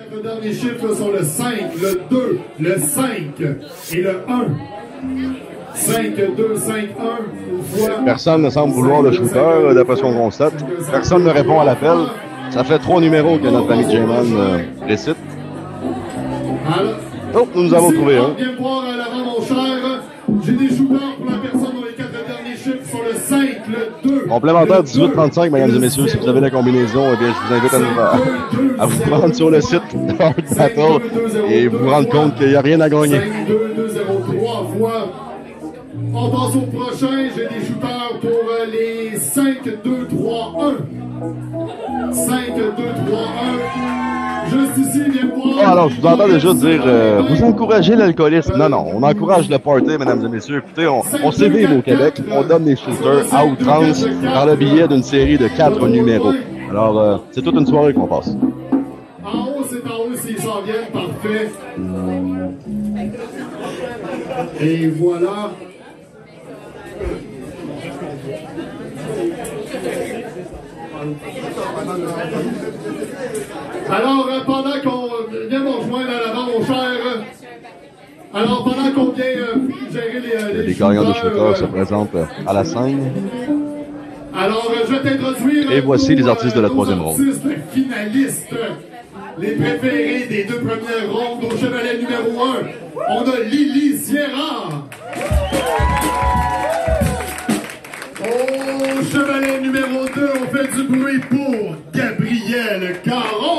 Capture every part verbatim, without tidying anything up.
quatre derniers chiffres sont le cinq, le deux, le cinq et le un. cinq, deux, cinq, un. Personne ne semble vouloir le shooter, d'après ce qu'on constate. Personne ne répond à l'appel. Ça fait trois numéros que notre ami J-Man euh, récite. Oh, nous nous avons trouvé un. Viens voir à l'avant, mon cher. J'ai des shooters pour la personne dont les quatre derniers chiffres sont le cinq, le deux. Complémentaire dix-huit trente-cinq, mesdames et messieurs. Si vous avez la combinaison, eh bien, je vous invite à, nous, à vous rendre sur le site de Hard Battle et vous rendre compte qu'il n'y a rien à gagner. cinq, deux, deux, zéro, trois fois. On passe au prochain. J'ai des shooters pour les cinq, deux, trois, un. cinq, deux, trois, un. Juste ici, viens voir. Oh, alors, je vous entends déjà dire, euh, vous encouragez l'alcoolisme. Non, non, on encourage le party, mesdames et messieurs. Écoutez, on, on s'évive au Québec, on donne des shooters à outrance par le biais d'une série de quatre numéros. Alors, euh, c'est toute une soirée qu'on passe. En haut, c'est en haut s'ils s'en viennent, parfait. Et voilà. Alors, euh, pendant qu'on vient nous rejoindre à l'avant, mon cher, euh, alors pendant qu'on vient euh, gérer les, euh, les, les gagnants de shooters euh, se présentent à la scène. Alors, euh, je vais t'introduire. Et voici nos, les artistes de la troisième ronde. Les artistes finalistes, les préférés des deux premières rondes au chevalet numéro un. On a Lily Sierra. Au chevalet numéro deux, on fait du bruit pour Gabriel Caron.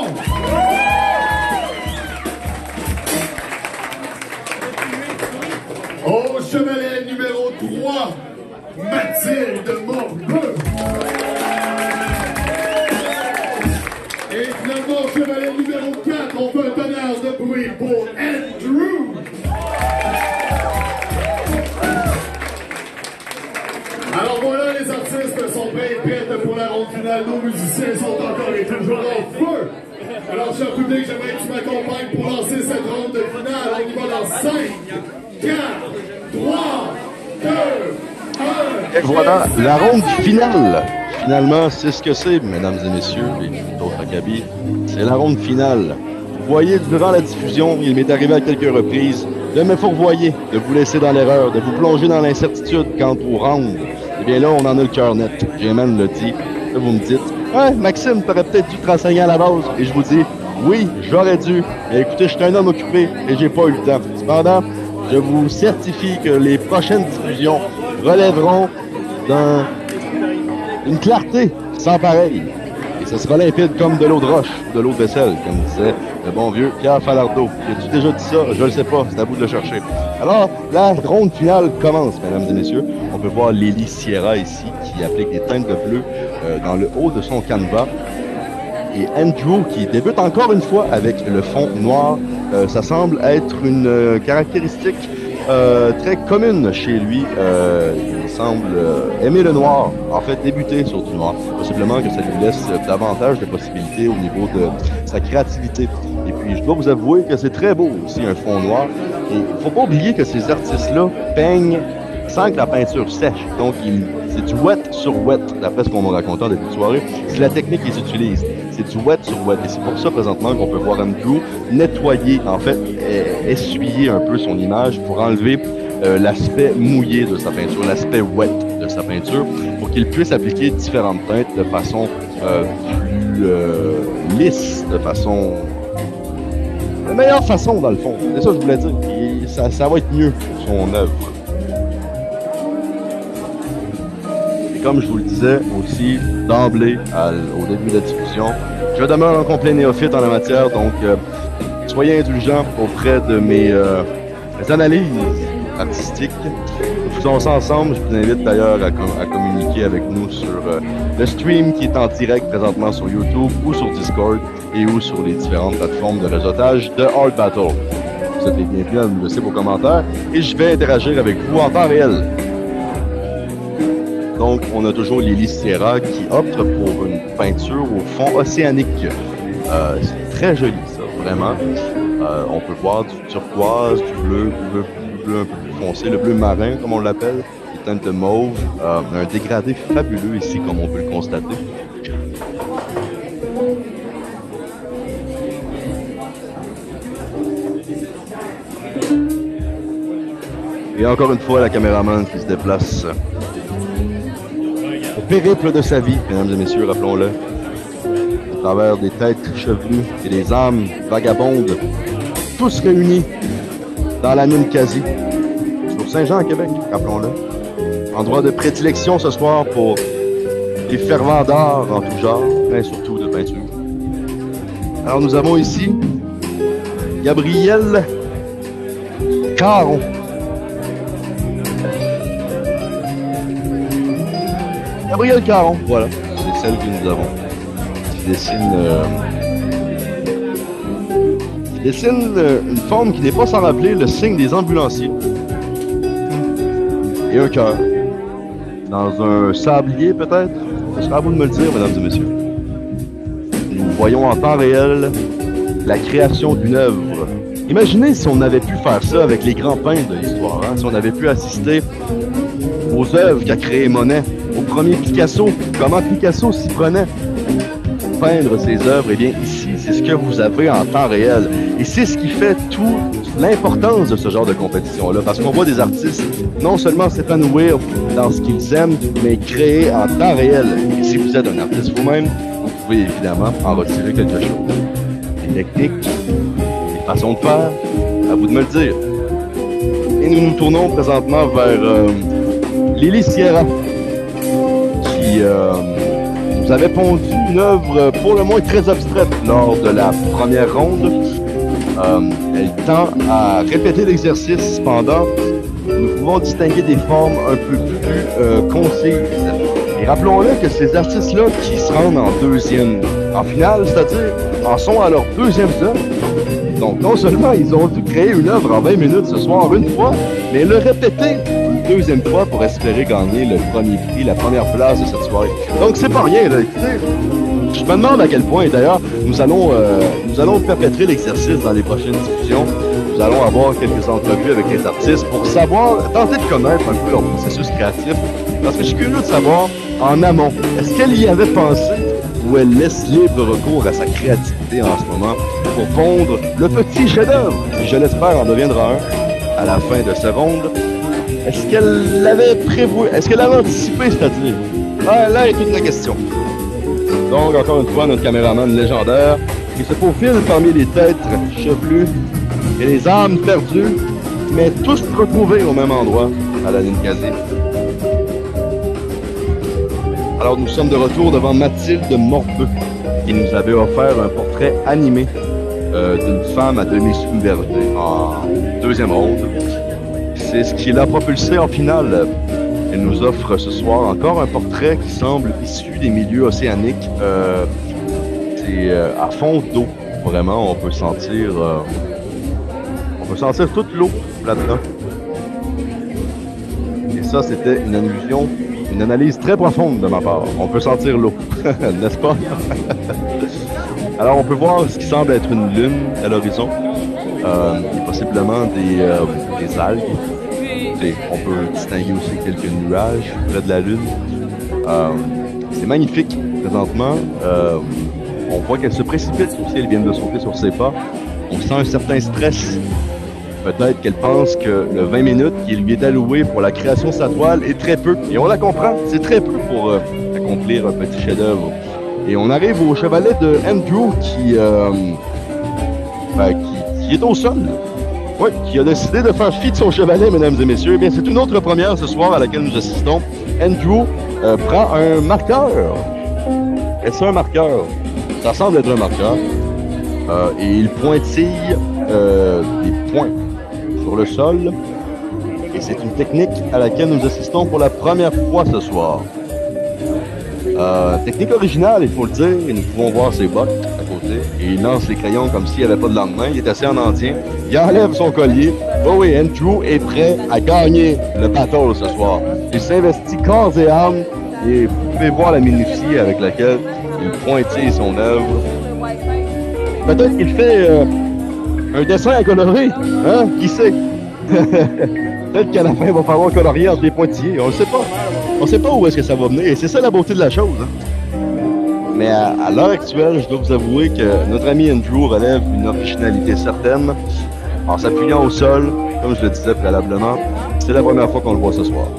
Au chevalet numéro trois, Mathilde Morbeau. Et finalement, au chevalet numéro quatre, on fait un tonnerre de bruit pour Andrew. Alors voilà, les artistes sont prêts et prêtes pour la ronde finale. Nos musiciens sont encore et toujours en feu. Alors, cher public, j'aimerais que tu m'accompagnes pour lancer cette ronde finale. On y va dans cinq, quatre, trois, deux, un. Et voilà, la ronde finale. Finalement, c'est ce que c'est, mesdames et messieurs, et d'autres acabits. C'est la ronde finale. Vous voyez, durant la diffusion, il m'est arrivé à quelques reprises de me fourvoyer, de vous laisser dans l'erreur, de vous plonger dans l'incertitude quant au round. Eh bien là, on en a le cœur net. J-Man le dit. Là, vous me dites, ouais, Maxime, t'aurais peut-être dû te renseigner à la base. Et je vous dis, oui, j'aurais dû. Mais écoutez, je suis un homme occupé et j'ai pas eu le temps. Cependant, je vous certifie que les prochaines diffusions relèveront d'un une clarté sans pareil. Et ce sera limpide comme de l'eau de roche, de l'eau de vaisselle, comme disait le bon vieux Pierre Falardeau. J'ai-tu déjà dit ça? Je le sais pas, c'est à vous de le chercher. Alors, la ronde finale commence, mesdames et messieurs. On peut voir Lily Sierra ici, qui applique des teintes de bleu euh, dans le haut de son canevas. Et Andrew, qui débute encore une fois avec le fond noir. Euh, ça semble être une euh, caractéristique euh, très commune chez lui. Euh, il semble euh, aimer le noir, en fait débuter sur du noir. Possiblement que ça lui laisse davantage de possibilités au niveau de sa créativité. Et puis, je dois vous avouer que c'est très beau aussi, un fond noir. Et il ne faut pas oublier que ces artistes-là peignent sans que la peinture sèche. Donc, il, c'est du wet sur wet, d'après ce qu'on m'a raconté en début de soirée. C'est la technique qu'ils utilisent. C'est du wet sur wet. Et c'est pour ça, présentement, qu'on peut voir Andrew nettoyer, en fait, essuyer un peu son image pour enlever euh, l'aspect mouillé de sa peinture, l'aspect wet de sa peinture, pour qu'il puisse appliquer différentes teintes de façon euh, plus euh, lisse, de façon... La meilleure façon, dans le fond. C'est ça que je voulais dire. Et ça, ça va être mieux pour son œuvre. Et comme je vous le disais aussi d'emblée au début de la discussion, je demeure un complet néophyte en la matière, donc euh, soyez indulgents auprès de mes, euh, mes analyses artistiques. Nous faisons ça ensemble. Je vous invite d'ailleurs à, com à communiquer avec nous sur euh, le stream qui est en direct présentement sur YouTube ou sur Discord et ou sur les différentes plateformes de réseautage de Hard Battle. Vous êtes les bienvenus à nous laisser vos commentaires et je vais interagir avec vous en temps réel. Donc, on a toujours Lily Sierra qui opte pour une peinture au fond océanique. Euh, c'est très joli, ça, vraiment. Euh, on peut voir du turquoise, du bleu, du bleu, du bleu un peu plus foncé, le bleu marin, comme on l'appelle, des teintes de mauve. Euh, un dégradé fabuleux ici, comme on peut le constater. Et encore une fois, la caméraman qui se déplace au périple de sa vie, mesdames et messieurs, rappelons-le, à travers des têtes chevelues et des âmes vagabondes, tous réunis dans la Ninkasi, sur Saint-Jean, à Québec, rappelons-le. Endroit de prédilection ce soir pour les fervents d'art en tout genre, mais surtout de peinture. Alors nous avons ici Gabrielle Caron. Gabrielle Caron, voilà, c'est celle que nous avons. Qui dessine, euh, qui dessine euh, une forme qui n'est pas sans rappeler le signe des ambulanciers. Et un cœur. Dans un sablier peut-être. Ce sera à vous de me le dire, mesdames et messieurs. Nous voyons en temps réel la création d'une œuvre. Imaginez si on avait pu faire ça avec les grands peintres de l'histoire, hein? Si on avait pu assister aux œuvres qu'a créé Monet, au premier Picasso, comment Picasso s'y prenait pour peindre ses œuvres. Eh bien, ici, c'est ce que vous avez en temps réel. Et c'est ce qui fait toute l'importance de ce genre de compétition-là, parce qu'on voit des artistes non seulement s'épanouir dans ce qu'ils aiment, mais créer en temps réel. Et si vous êtes un artiste vous-même, vous pouvez évidemment en retirer quelque chose. Des techniques, des façons de faire, à vous de me le dire. Et nous nous tournons présentement vers euh, Lily Sierra, qui euh, nous avait pondu une œuvre pour le moins très abstraite lors de la première ronde. Euh, elle tend à répéter l'exercice, cependant, nous pouvons distinguer des formes un peu plus euh, concises. Et rappelons-le que ces artistes-là qui se rendent en deuxième, en finale, c'est-à-dire en sont à leur deuxième œuvre. Donc non seulement ils ont dû créer une œuvre en vingt minutes ce soir une fois, mais le répéter une deuxième fois pour espérer gagner le premier prix, la première place de cette soirée. Donc c'est pas rien, là, écoutez. Je me demande à quel point, d'ailleurs, nous allons euh, nous allons perpétrer l'exercice dans les prochaines diffusions. Nous allons avoir quelques entrevues avec les artistes pour savoir, tenter de connaître un peu leur processus créatif. Parce que je suis curieux de savoir, en amont, est-ce qu'elle y avait pensé ou elle laisse libre recours à sa créativité en ce moment pour pondre le petit chef-d'œuvre, qui je l'espère en deviendra un à la fin de ce ronde. Est-ce qu'elle l'avait prévu, est-ce qu'elle l'avait anticipé, c'est-à-dire? Ah, là est toute la question. Donc, encore une fois, notre caméraman légendaire qui se faufile parmi les têtes chevelues et les âmes perdues, mais tous retrouvés au même endroit, à la Ninkasi. Alors, nous sommes de retour devant Mathilde Morbeau, qui nous avait offert un portrait animé euh, d'une femme à demi submergée en deuxième ronde. C'est ce qui l'a propulsé en finale. Elle nous offre ce soir encore un portrait qui semble issu des milieux océaniques. Euh, c'est euh, à fond d'eau, vraiment. On peut sentir, euh, on peut sentir toute l'eau là-dedans. Et ça, c'était une allusion, une analyse très profonde de ma part. On peut sentir l'eau, n'est-ce pas? Alors, on peut voir ce qui semble être une lune à l'horizon, euh, et possiblement des, euh, des algues. On peut distinguer aussi quelques nuages près de la Lune. Euh, c'est magnifique, présentement. Euh, on voit qu'elle se précipite aussi, elle vient de sauter sur ses pas. On sent un certain stress. Peut-être qu'elle pense que le vingt minutes qui lui est alloué pour la création de sa toile est très peu. Et on la comprend, c'est très peu pour euh, accomplir un petit chef-d'œuvre. Et on arrive au chevalet de Andrew qui, euh, ben, qui, qui est au sol. Oui, qui a décidé de faire fi de son chevalet, mesdames et messieurs. Eh bien, c'est une autre première ce soir à laquelle nous assistons. Andrew euh, prend un marqueur. Est-ce un marqueur? Ça semble être un marqueur. Euh, et il pointille euh, des points sur le sol. Et c'est une technique à laquelle nous assistons pour la première fois ce soir. Euh, technique originale, il faut le dire, et nous pouvons voir ses bottes à côté. Et il lance les crayons comme s'il n'y avait pas de lendemain. Il est assis en indien. Il enlève son collier. Oh oui, Andrew est prêt à gagner le battle ce soir. Il s'investit corps et âme. Et vous pouvez voir la minutie avec laquelle il pointille son œuvre. Peut-être qu'il fait euh, un dessin à colorer. Hein? Qui sait? Peut-être qu'à la fin, il va falloir colorier entre les pointillés. On ne sait pas. On ne sait pas où est-ce que ça va venir. Et c'est ça la beauté de la chose. Hein? Mais à, à l'heure actuelle, je dois vous avouer que notre ami Andrew relève une originalité certaine en s'appuyant au sol, comme je le disais préalablement, c'est la première fois qu'on le voit ce soir.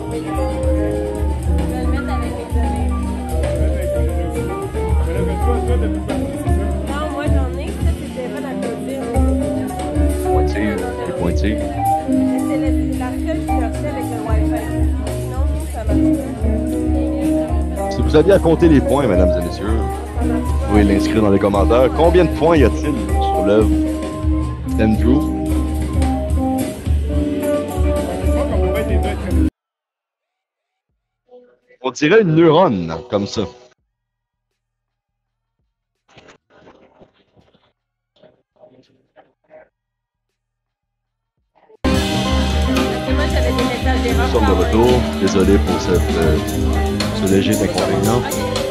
Pointure, les pointures. Si vous aviez à compter les points, mesdames et messieurs, vous pouvez l'inscrire dans les commentaires. Combien de points y a-t-il sur l'œuvre d'Andrew? On dirait une neurone, comme ça. Nous sommes de retour. Désolé pour cette, euh, ce léger inconvénient.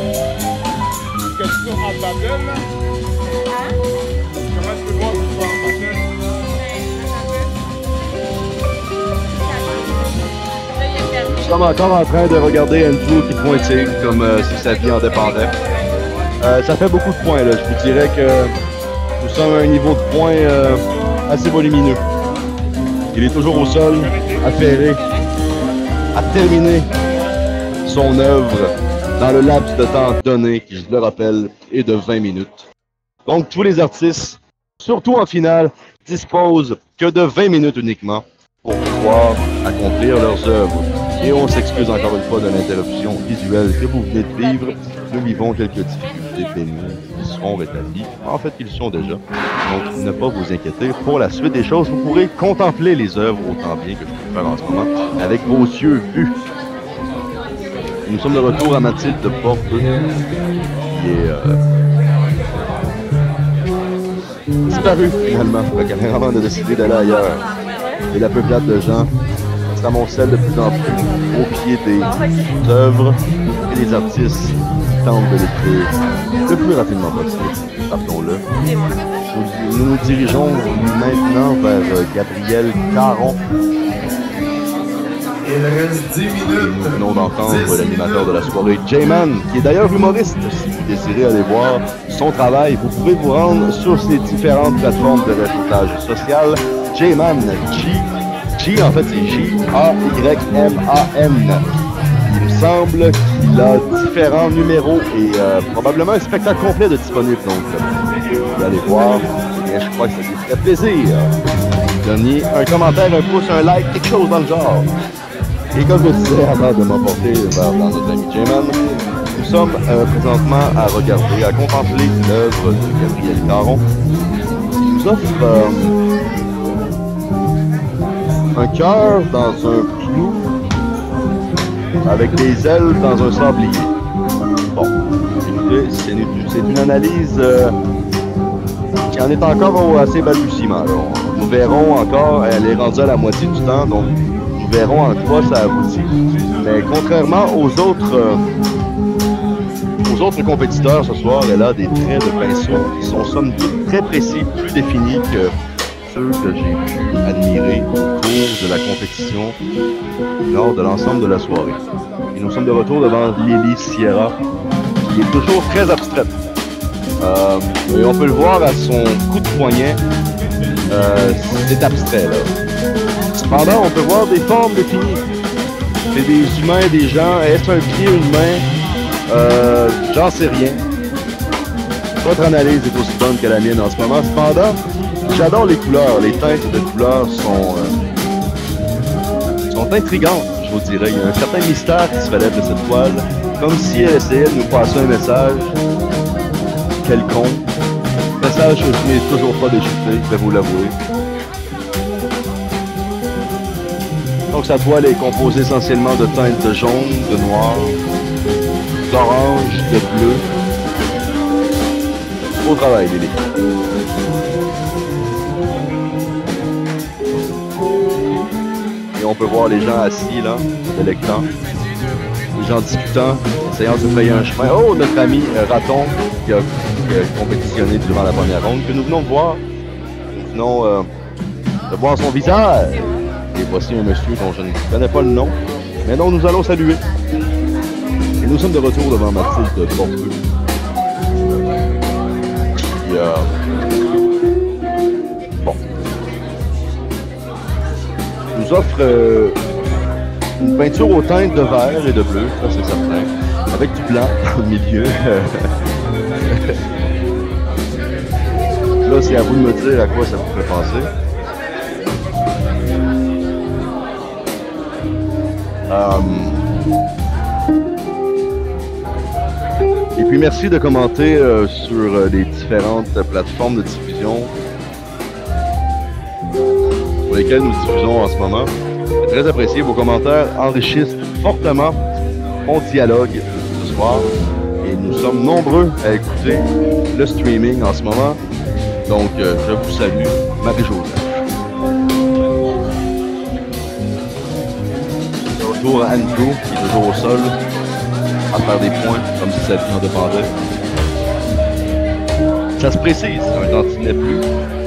Nous sommes encore en train de regarder Andrew qui pointille comme euh, si sa vie en dépendait. Euh, ça fait beaucoup de points, là. Je vous dirais que nous sommes à un niveau de points euh, assez volumineux. Il est toujours au sol, affairé, à terminer son œuvre dans le laps de temps donné, qui, je le rappelle, est de vingt minutes. Donc, tous les artistes, surtout en finale, disposent que de vingt minutes uniquement pour pouvoir accomplir leurs œuvres. Et on s'excuse encore une fois de l'interruption visuelle que vous venez de vivre. Nous vivons quelques difficultés pénibles qui seront rétablies. En fait, ils sont déjà. Donc, ne pas vous inquiéter. Pour la suite des choses, vous pourrez contempler les œuvres autant bien que je peux faire en ce moment avec vos yeux vus. Nous sommes de retour à Mathilde de Porte, qui est euh, disparue finalement. Le caméraman a décidé d'aller ailleurs. Et la peuplade de gens s'amoncelle de plus en plus au pied des œuvres et les artistes tentent de l'écrire le plus rapidement possible. Rappelons-le. Nous, nous nous dirigeons maintenant vers Gabriel Caron. Il reste dix minutes. Nous venons d'entendre l'animateur de la soirée, J-Man, qui est d'ailleurs humoriste. Si vous désirez aller voir son travail, vous pouvez vous rendre sur ces différentes plateformes de réseautage social. J-Man, G, G en fait c'est J A Y M A N. Il me semble qu'il a différents numéros et euh, probablement un spectacle complet de disponible. Donc, vous allez voir. Et je crois que ça vous ferait plaisir. Donnez un commentaire, un pouce, un like, quelque chose dans le genre. Et comme je disais avant de m'emporter vers dans notre ami J-Man, nous sommes euh, présentement à regarder, à contempler l'œuvre de Gabriel Caron, qui nous offre euh, un cœur dans un clou avec des ailes dans un sablier. Bon, écoutez, c'est une, c'est une analyse euh, qui en est encore au assez balbutiement. Là. Nous verrons encore, elle est rendue à la moitié du temps, donc nous verrons en quoi ça aboutit. Mais contrairement aux autres, euh, aux autres compétiteurs ce soir, elle a des traits de pinceau qui sont somme toute très précis, plus définis que ceux que j'ai pu admirer au cours de la compétition lors de l'ensemble de la soirée. Et nous sommes de retour devant Lily Sierra, qui est toujours très abstraite. Euh, et on peut le voir à son coup de poignet, euh, c'est abstrait là. Cependant, on peut voir des formes définies. C'est des humains, des gens. Est-ce un pied, une main? Euh, j'en sais rien. Votre analyse est aussi bonne que la mienne en ce moment. Cependant, j'adore les couleurs. Les teintes de couleurs sont, euh, sont intrigantes, je vous dirais. Il y a un certain mystère qui se relève de cette toile. Comme si elle essayait de nous passer un message quelconque. Message que je n'ai toujours pas déchiffré, je vais vous l'avouer. Donc sa toile est composée essentiellement de teintes de jaune, de noir, d'orange, de bleu. Beau travail, Lily. Et on peut voir les gens assis là, délectant, les gens discutant, essayant de se frayer un chemin. Oh, notre ami euh, Raton qui a, qui a compétitionné durant la première ronde, que nous venons de voir. Nous venons euh, de voir son visage. Et voici un monsieur dont je ne connais pas le nom, mais dont nous allons saluer. Et nous sommes de retour devant Mathilde Porteux, qui euh, bon, nous offre euh, une peinture aux teintes de vert et de bleu, ça c'est certain, avec du blanc au milieu. Là, c'est à vous de me dire à quoi ça vous fait penser. Um... Et puis merci de commenter euh, sur euh, les différentes plateformes de diffusion sur lesquelles nous diffusons en ce moment. C'est très apprécié, vos commentaires enrichissent fortement mon dialogue ce soir. Et nous sommes nombreux à écouter le streaming en ce moment. Donc euh, je vous salue, Marie-Joseph. Retour à Andrew, qui est toujours au sol, à faire des points, comme si sa vie en dépendait. Ça se précise, un tantinet plus.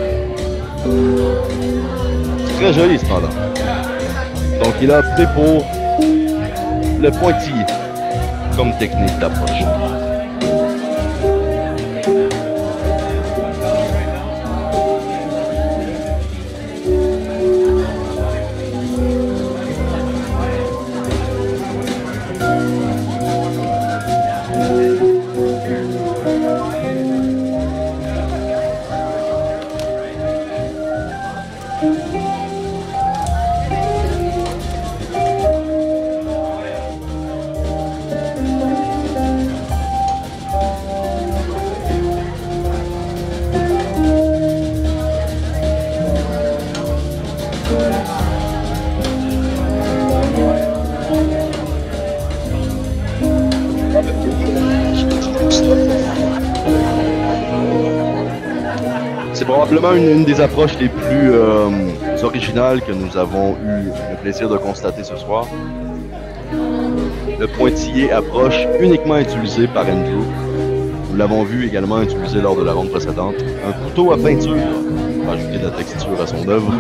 C'est très joli, cependant. Donc, il a opté pour le pointillé comme technique d'approche. C'est probablement une, une des approches les plus euh, originales que nous avons eu le plaisir de constater ce soir. Le pointillé approche uniquement utilisé par Andrew. Nous l'avons vu également utilisé lors de la ronde précédente. Un couteau à peinture pour ajouter de la texture à son œuvre.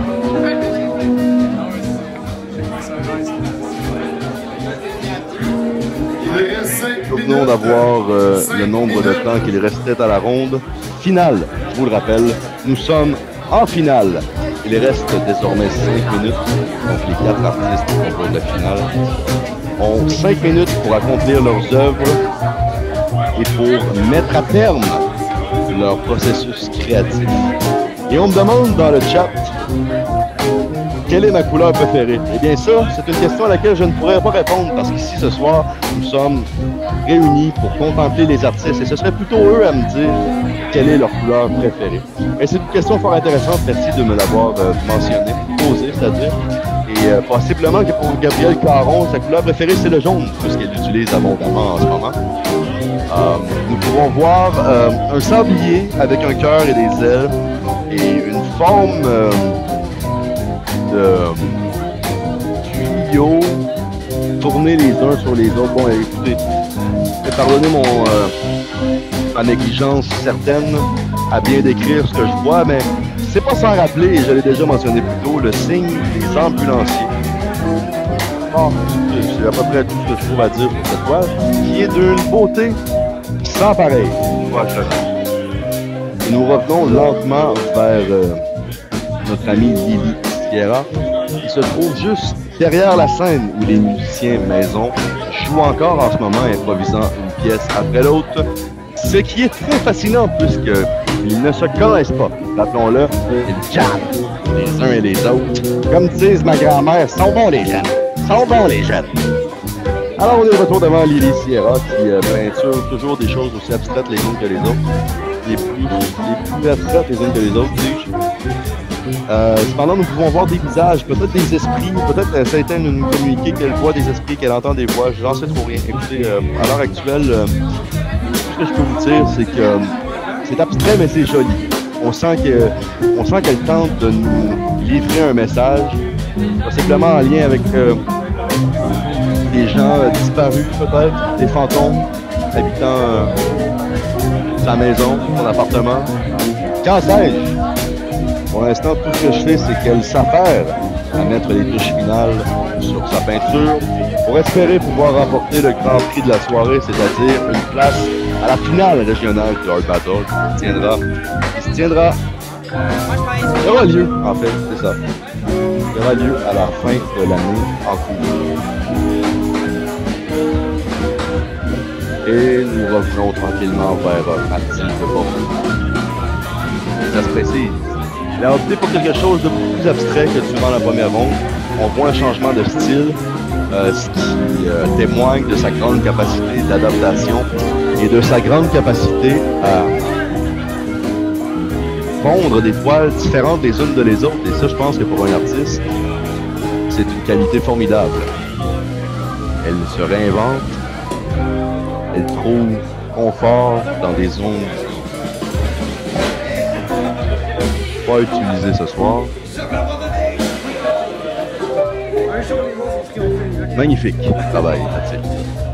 Nous venons d'avoir euh, le nombre de temps qu'il restait à la ronde finale. Je vous le rappelle, nous sommes en finale. Il reste désormais cinq minutes. Donc les quatre artistes qui composent la finale ont cinq minutes pour accomplir leurs œuvres et pour mettre à terme leur processus créatif. Et on me demande dans le chat, quelle est ma couleur préférée? Eh bien ça, c'est une question à laquelle je ne pourrais pas répondre parce qu'ici ce soir, nous sommes réunis pour contempler les artistes et ce serait plutôt eux à me dire quelle est leur couleur préférée. Et c'est une question fort intéressante, merci de me l'avoir euh, mentionné, posée, c'est-à-dire. Et euh, possiblement que pour Gabrielle Caron, sa couleur préférée c'est le jaune, puisqu'elle l'utilise abondamment en ce moment. Euh, nous pouvons voir euh, un sablier avec un cœur et des ailes et une forme euh, de tuyaux tournés les uns sur les autres. Bon, écoutez, pardonnez mon euh, ma négligence certaine à bien décrire ce que je vois, mais c'est pas sans rappeler, et je l'ai déjà mentionné plus tôt, le signe des ambulanciers. Bon, c'est à peu près tout ce que je trouve à dire pour cette toile, qui est d'une beauté sans pareil. Et nous revenons lentement vers euh, notre amie Lily Sierra, qui se trouve juste derrière la scène où les musiciens maison jouent encore en ce moment, improvisant une pièce après l'autre. Ce qui est très fascinant puisqu'ils ne se connaissent pas. Rappelons-le, ils jamment les uns et les autres. Comme disent ma grand-mère, sont bons les jeunes. Sont bons les jeunes. Alors on est de retour devant Lily Sierra qui euh, peinture toujours des choses aussi abstraites les unes que les autres. Les plus, les plus abstraites les unes que les autres, dis-je. Euh, cependant, nous pouvons voir des visages, peut-être des esprits, peut-être euh, certains nous, nous communiquer qu'elle voit des esprits, qu'elle entend des voix. J'en sais trop rien. Écoutez, euh, à l'heure actuelle, euh, ce que je peux vous dire, c'est que euh, c'est abstrait, mais c'est joli. On sent que, on sent qu'elle tente de nous livrer un message, possiblement en lien avec euh, des gens euh, disparus, peut-être, des fantômes habitant euh, sa maison, son appartement. Qu'en sais-je? Pour l'instant, tout ce que je fais, c'est qu'elle s'affaire à mettre les touches finales sur sa peinture pour espérer pouvoir remporter le grand prix de la soirée, c'est-à-dire une place à la finale régionale du Art Battle qui se tiendra, qui se tiendra, qui aura lieu, en fait, c'est ça, qui aura lieu à la fin de l'année en cours. Et nous revenons tranquillement vers Mathilde Bordeaux. Ça se précise. Il a opté pour quelque chose de beaucoup plus abstrait que durant la première ronde. On voit un changement de style, euh, ce qui euh, témoigne de sa grande capacité d'adaptation et de sa grande capacité à fondre des toiles différentes les unes de les autres. Et ça, je pense que pour un artiste, c'est une qualité formidable. Elle se réinvente, elle trouve confort dans des zones pas utilisées ce soir. Magnifique travail, Mathilde.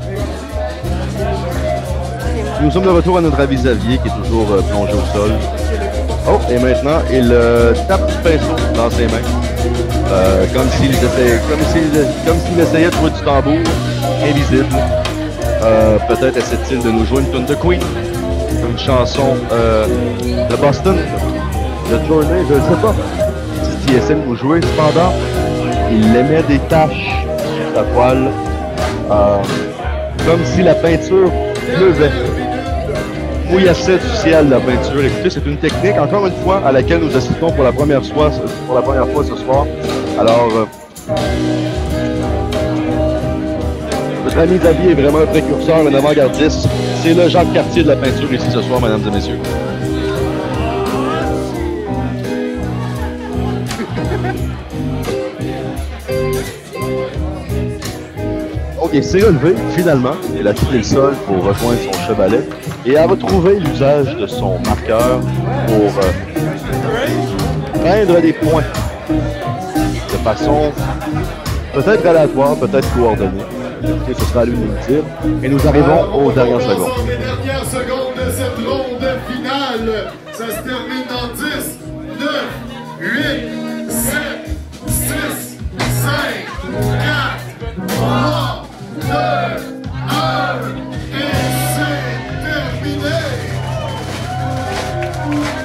Nous sommes de retour à notre ami Xavier qui est toujours euh, plongé au sol. Oh, et maintenant, il euh, tape du pinceau dans ses mains. Euh, comme s'il était, comme s'il, comme s'il essayait de jouer du tambour, invisible. Euh, peut-être essaie-t-il de nous jouer une tune de Queen, une chanson euh, de Boston, de Journey, je ne sais pas. S'il essaie de nous jouer, cependant, il émet des taches sur sa toile, euh, comme si la peinture pleuvait. Mouillassait du ciel la peinture. Écoutez, c'est une technique, encore une fois, à laquelle nous assistons pour la première fois, pour la première fois ce soir. Alors, euh, notre ami Xavier est vraiment un précurseur, un avant-gardiste. C'est le Jacques Cartier de la peinture ici ce soir, mesdames et messieurs. Donc, il s'est relevé, finalement. Il a quitté le sol pour rejoindre son chevalet et a retrouvé l'usage de son marqueur pour euh, peindre des points de façon peut-être aléatoire, peut-être coordonnée. Et ce sera à lui de nous le dire. Et nous arrivons aux dernières secondes. Les dernières secondes de cette ronde finale. Ça se termine dans dix, neuf, huit, sept, six, cinq, quatre, trois, deux, un, et c'est terminé!